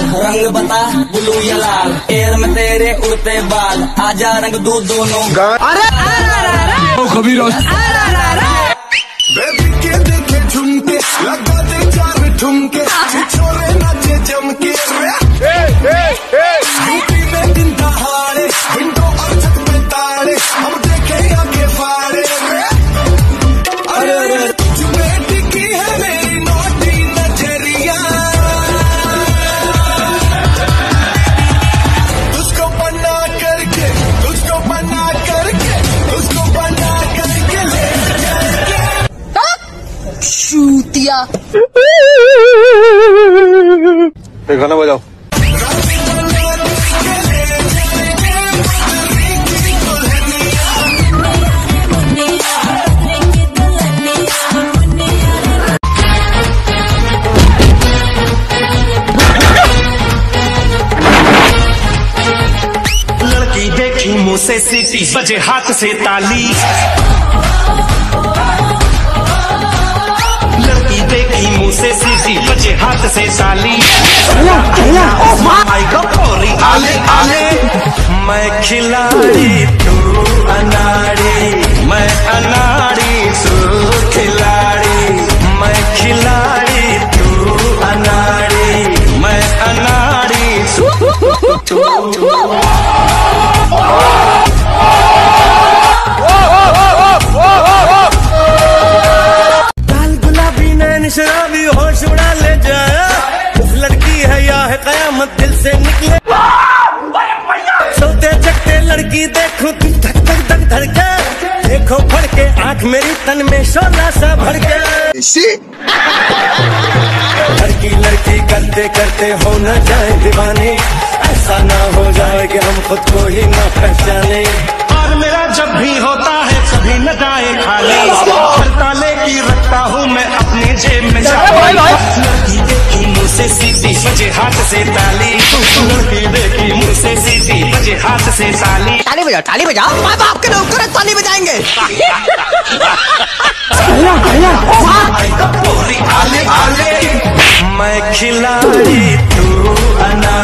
रंग बता ब्लू या लाल, एयर में तेरे उड़ते बाल, आजा रंग दो दोनों। अरे कबीर बेबी के देखे झुमके, लगा दे चार ठुमके, छोरे नाचे जमके। यूपी में दिन दहाड़े, विंडो और छत पे ताड़े, हम देखे आगे फाड़े। अरे तुम्हें टिकी है मेरी नोटी नजरिया, तुझको बना करके, तुझको बना करके, तुझको बना करके ले चूतिया। गाना बजाओ। लड़की देखी मुँह से सीटी, बजे हाथ से ताली। लड़की देखी मुँह से सीटी, बजे हाथ से ताली। आले आले, मैं खिलाड़ी तू अनाड़ी, मैं अनाड़ी तू खिलाड़ी, मैं खिलाड़ी तू अनाड़ी, मैं अनाड़ी तू। लाल गुलाबी नैन शराबी होश उड़ा ले जाया, उस लड़की है या है कयामत दिल से निकले। सोते जगते लड़की देखो तू धक धक धक धड़के, देखो फड़ के आँख मेरी तन में शोला सा भड़के। लड़की लड़की करते करते हो न जाए दीवानी, ऐसा ना हो जाए कि हम खुद को ही ना पहचाने। और मेरा जब भी होता है कभी न जाए खाली, ताले की रखता हूँ मैं अपनी जेब में चाबी। लड़की देखी मुँह से सीधी, बजे हाथ से ताली। लड़की देखी मुँह से सीधी, बजे हाथ से ताली। ताली बजाओ, ताली बजाओ, माँ बाप के नौकर है, ताली बजाएंगे। आले आले, मैं खिलाड़ी तू अनाड़ी।